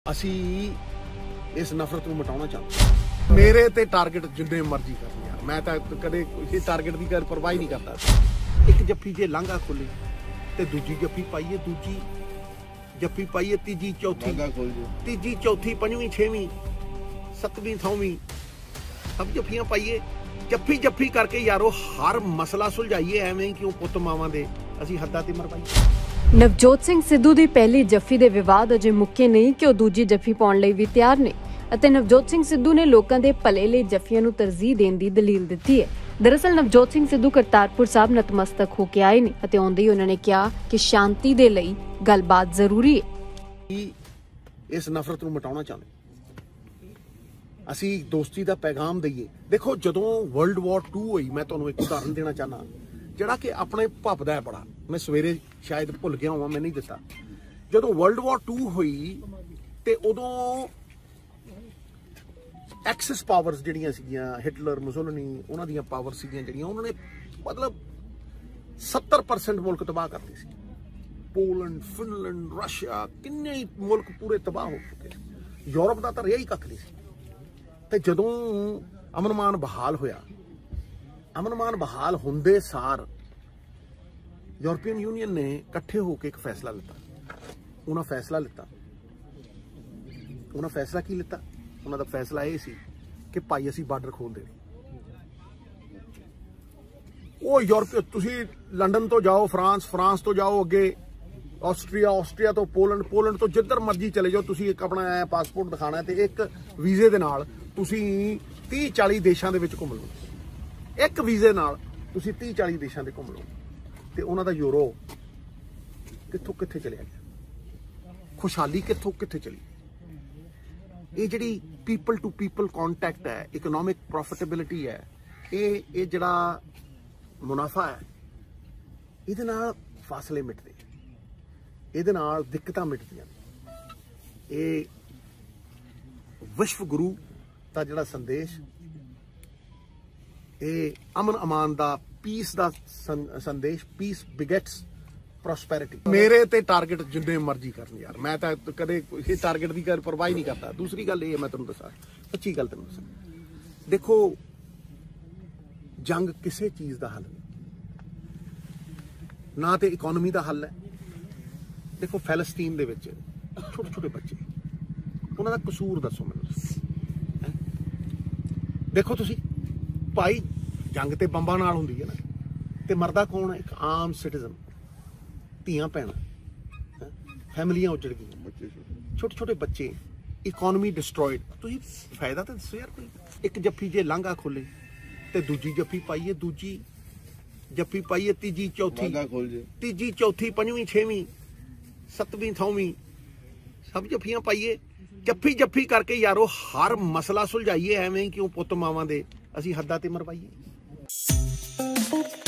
ਅਸੀਂ ਇਸ ਨਫ਼ਰਤ ਨੂੰ ਮਿਟਾਉਣਾ ਚਾਹੁੰਦੇ। ਮੇਰੇ ਤੇ ਟਾਰਗੇਟ ਜਿੰਨੇ ਮਰਜ਼ੀ ਕਰਨ ਯਾਰ, ਮੈਂ ਤਾਂ ਕਦੇ ਇਹ ਟਾਰਗੇਟ ਦੀ ਕਰ ਪਰਵਾਹ ਹੀ ਨਹੀਂ ਕਰਦਾ। ਇੱਕ ਜੱਫੀ ਜੇ ਲਾਂਘਾ ਖੋਲੇ ਤੇ ਦੂਜੀ ਜੱਫੀ ਪਾਈਏ, ਦੂਜੀ ਜੱਫੀ ਪਾਈਏ, ਤੀਜੀ ਚੌਥੀ ਪੰਜਵੀਂ ਛੇਵੀਂ ਸੱਤਵੀਂ ਥੌਵੀਂ ਸਭ ਜੱਫੀਆਂ ਪਾਈਏ। ਜੱਫੀ ਜੱਫੀ ਕਰਕੇ ਯਾਰੋ ਹਰ ਮਸਲਾ ਸੁਲਝਾਈਏ। ਐਵੇਂ ਕਿਉਂ ਪੁੱਤ ਮਾਵਾਂ ਦੇ ਅਸੀਂ ਹੱਦਾਂ ਤੇ ਮਰਵਾਈਏ। ਨਵਜੋਤ ਸਿੰਘ ਸਿੱਧੂ ਦੀ ਪਹਿਲੀ ਜੱਫੀ ਦੇ ਵਿਵਾਦ ਅਜੇ ਮੁੱਕੇ ਨਹੀਂ ਕਿ ਉਹ ਦੂਜੀ ਜੱਫੀ ਪਾਉਣ ਲਈ ਵੀ ਤਿਆਰ ਨੇ ਅਤੇ ਨਵਜੋਤ ਸਿੰਘ ਸਿੱਧੂ ਨੇ ਲੋਕਾਂ ਦੇ ਭਲੇ ਲਈ ਜੱਫੀਆਂ ਨੂੰ ਤਰਜੀਹ ਦੇਣ ਦੀ ਦਲੀਲ ਦਿੱਤੀ ਹੈ। ਦਰਅਸਲ ਨਵਜੋਤ ਸਿੰਘ ਸਿੱਧੂ ਕਰਤਾਰਪੁਰ ਸਾਹਿਬ ਨਤਮਸਤਕ ਹੋ ਕੇ ਆਏ ਨੇ ਅਤੇ ਆਉਂਦੇ ਹੀ ਉਹਨਾਂ ਨੇ ਕਿਹਾ ਕਿ ਸ਼ਾਂਤੀ ਦੇ ਲਈ ਗੱਲਬਾਤ ਜ਼ਰੂਰੀ ਹੈ। ਇਸ ਨਫ਼ਰਤ ਨੂੰ ਮਿਟਾਉਣਾ ਚਾਹੁੰਦੇ, ਅਸੀਂ ਦੋਸਤੀ ਦਾ ਪੈਗਾਮ ਦਈਏ। ਦੇਖੋ ਜਦੋਂ ਵਰਲਡ ਵਾਰ 2 ਹੋਈ, ਮੈਂ ਤੁਹਾਨੂੰ ਇੱਕ ਉਦਾਹਰਨ ਦੇਣਾ ਚਾਹਨਾ ਜਿਹੜਾ ਕਿ ਆਪਣੇ ਭੱਬਦਾ ਹੈ ਬੜਾ। ਮੈਂ ਸਵੇਰੇ ਸ਼ਾਇਦ ਭੁੱਲ ਗਿਆ ਹਾਂ, ਮੈਂ ਨਹੀਂ ਦਿੱਤਾ। ਜਦੋਂ ਵਰਲਡ ਵਾਰ 2 ਹੋਈ ਤੇ ਉਦੋਂ ਐਕਸਿਸ ਪਾਵਰਸ ਜਿਹੜੀਆਂ ਸੀਗੀਆਂ, ਹਿਟਲਰ, ਮੁਸੋਲਿਨੀ, ਉਹਨਾਂ ਦੀਆਂ ਪਾਵਰ ਸੀਗੀਆਂ ਜਿਹੜੀਆਂ, ਉਹਨਾਂ ਨੇ ਮਤਲਬ 70% ਮੁਲਕ ਤਬਾਹ ਕਰਤੇ ਸੀ। ਪੋਲੈਂਡ, ਫਿਨਲੈਂਡ, ਰਸ਼ੀਆ, ਕਿੰਨੇ ਹੀ ਮੁਲਕ ਪੂਰੇ ਤਬਾਹ ਹੋ ਚੁੱਕੇ। ਯੂਰਪ ਦਾ ਤਾਂ ਰਿਹਾ ਹੀ ਕੱਖ ਨਹੀਂ ਸੀ। ਤੇ ਜਦੋਂ ਅਮਨ-ਮਾਨ ਬਹਾਲ ਹੋਇਆ, ਅਮਨ-ਮਾਨ ਬਹਾਲ ਹੁੰਦੇ ਸਾਰ ਯੂਰਪੀਅਨ ਯੂਨੀਅਨ ਨੇ ਇਕੱਠੇ ਹੋ ਕੇ ਇੱਕ ਫੈਸਲਾ ਲਿੱਤਾ। ਉਹਨਾਂ ਫੈਸਲਾ ਕੀ ਲਿੱਤਾ? ਉਹਨਾਂ ਦਾ ਫੈਸਲਾ ਇਹ ਸੀ ਕਿ ਭਾਈ ਅਸੀਂ ਬਾਰਡਰ ਖੋਲ ਦੇਣੇ। ਉਹ ਯੂਰਪ, ਤੁਸੀਂ ਲੰਡਨ ਤੋਂ ਜਾਓ ਫਰਾਂਸ ਤੋਂ ਜਾਓ ਅੱਗੇ ਆਸਟਰੀਆ ਤੋਂ ਪੋਲੈਂਡ ਤੋਂ ਜਿੱਧਰ ਮਰਜ਼ੀ ਚਲੇ ਜਾਓ, ਤੁਸੀਂ ਇੱਕ ਆਪਣਾ ਪਾਸਪੋਰਟ ਦਿਖਾਣਾ ਤੇ ਇੱਕ ਵੀਜ਼ੇ ਦੇ ਨਾਲ ਤੁਸੀਂ 30-40 ਦੇਸ਼ਾਂ ਦੇ ਵਿੱਚ ਘੁੰਮ ਲਓ। ਇੱਕ ਵੀਜ਼ੇ ਨਾਲ ਤੁਸੀਂ 30-40 ਦੇਸ਼ਾਂ ਦੇ ਘੁੰਮ ਲਓ। ਤੇ ਉਹਨਾਂ ਦਾ ਯੂਰੋ ਕਿੱਥੋਂ ਕਿੱਥੇ ਚਲਿਆ ਗਿਆ, ਖੁਸ਼ਹਾਲੀ ਕਿੱਥੋਂ ਕਿੱਥੇ ਚਲੀ। ਇਹ ਜਿਹੜੀ ਪੀਪਲ ਟੂ ਪੀਪਲ ਕੰਟੈਕਟ ਹੈ, ਇਕਨੋਮਿਕ ਪ੍ਰੋਫਿਟੇਬਿਲਿਟੀ ਹੈ, ਇਹ ਜਿਹੜਾ ਮੁਨਾਫਾ ਹੈ, ਇਹਦੇ ਨਾਲ ਫਾਸਲੇ ਮਿਟਦੇ, ਇਹਦੇ ਨਾਲ ਦਿੱਕਤਾਂ ਮਿਟਦੀਆਂ। ਇਹ ਵਿਸ਼ਵ ਗੁਰੂ ਦਾ ਜਿਹੜਾ ਸੰਦੇਸ਼, ਇਹ ਅਮਨ ਅਮਾਨ ਦਾ, ਪੀਸ ਦਾ ਸੰਦੇਸ਼, ਪੀਸ ਬਿਗੇਟਸ ਪ੍ਰੋਸਪੈਰਿਟੀ। ਮੇਰੇ ਤੇ ਟਾਰਗੇਟ ਜਿੰਨੇ ਮਰਜ਼ੀ ਕਰਨ ਯਾਰ, ਮੈਂ ਤਾਂ ਕਦੇ ਇਹ ਟਾਰਗੇਟ ਦੀ ਪਰਵਾਹ ਹੀ ਨਹੀਂ ਕਰਦਾ। ਦੂਸਰੀ ਗੱਲ ਇਹ ਹੈ, ਮੈਂ ਤੁਹਾਨੂੰ ਦੱਸਾਂ ਸੱਚੀ ਗੱਲ ਤੈਨੂੰ ਦੱਸਾਂ, ਦੇਖੋ ਜੰਗ ਕਿਸੇ ਚੀਜ਼ ਦਾ ਹੱਲ ਨਹੀਂ, ਨਾ ਤੇ ਇਕਨੋਮੀ ਦਾ ਹੱਲ ਹੈ। ਦੇਖੋ ਫੈਲਸਤੀਨ ਦੇ ਵਿੱਚ ਛੋਟੇ ਬੱਚੇ, ਉਹਨਾਂ ਦਾ ਕਸੂਰ ਦੱਸੋ ਮੈਨੂੰ। ਦੇਖੋ ਤੁਸੀਂ ਭਾਈ, ਜੰਗ ਤੇ ਬੰਬਾਂ ਨਾਲ ਹੁੰਦੀ ਹੈ ਨਾ, ਤੇ ਮਰਦਾ ਕੌਣ ਹੈ? ਇੱਕ ਆਮ ਸਿਟੀਜ਼ਨ, ਧੀਆਂ ਭੈਣਾਂ, ਫੈਮਲੀਆਂ ਉੱਜੜ ਗਈਆਂ, ਛੋਟੇ ਬੱਚੇ, ਇਕਨੋਮੀ ਡਿਸਟਰੋਇਡ। ਤੁਸੀਂ ਫਾਇਦਾ ਤਾਂ ਦੱਸੋ ਯਾਰ ਕੋਈ। ਇੱਕ ਜੱਫੀ ਜੇ ਲਾਂਘਾ ਖੋਲੇ ਤੇ ਦੂਜੀ ਜੱਫੀ ਪਾਈਏ, ਦੂਜੀ ਜੱਫੀ ਪਾਈਏ, ਤੀਜੀ ਚੌਥੀ ਪੰਜਵੀਂ ਛੇਵੀਂ ਸੱਤਵੀਂ ਥੌਵੀਂ ਸਭ ਜੱਫੀਆਂ ਪਾਈਏ। ਜੱਫੀ ਜੱਫੀ ਕਰਕੇ ਯਾਰੋ ਹਰ ਮਸਲਾ ਸੁਲਝਾਈਏ। ਐਵੇਂ ਕਿਉਂ ਪੁੱਤ ਮਾਵਾਂ ਦੇ ਅਸੀਂ ਹੱਦਾਂ ਤੇ ਮਰਵਾਈਏ।